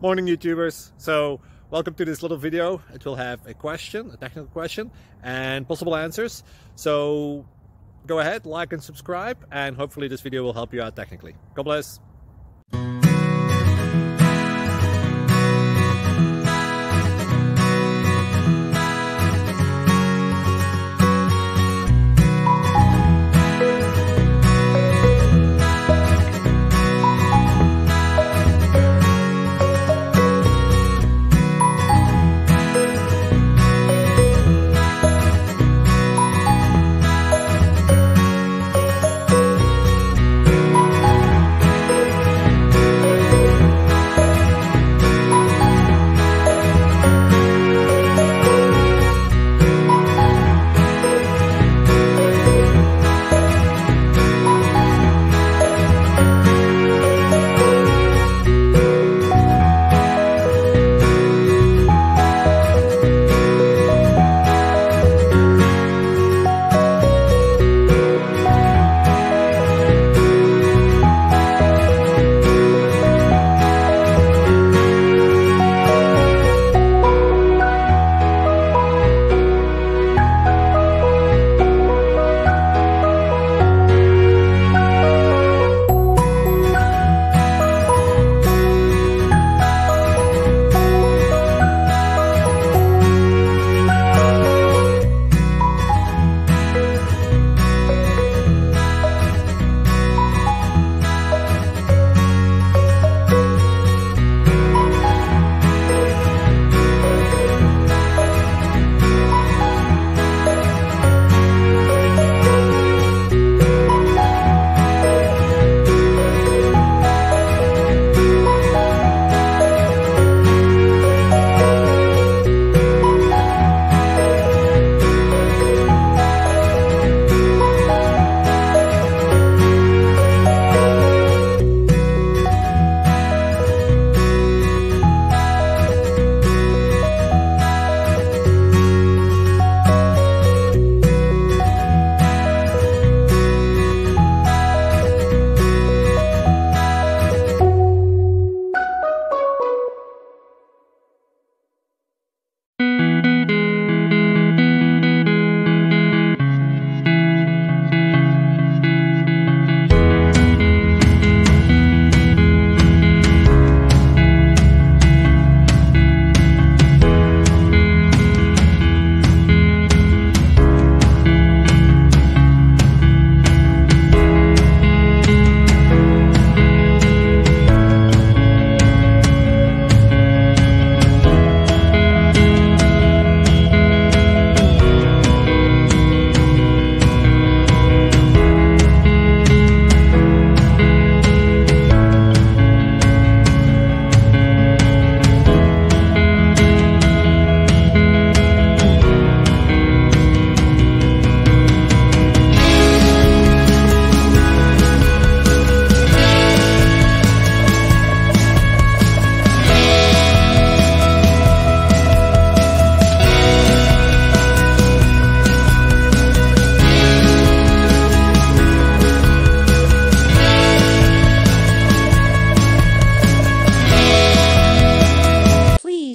Morning YouTubers. So welcome to this little video. It will have a question, a technical question, and possible answers. So go ahead, like and subscribe, and hopefully this video will help you out technically. God bless.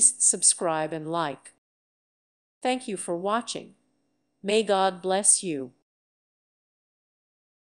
Subscribe and like. Thank you for watching. May God bless you.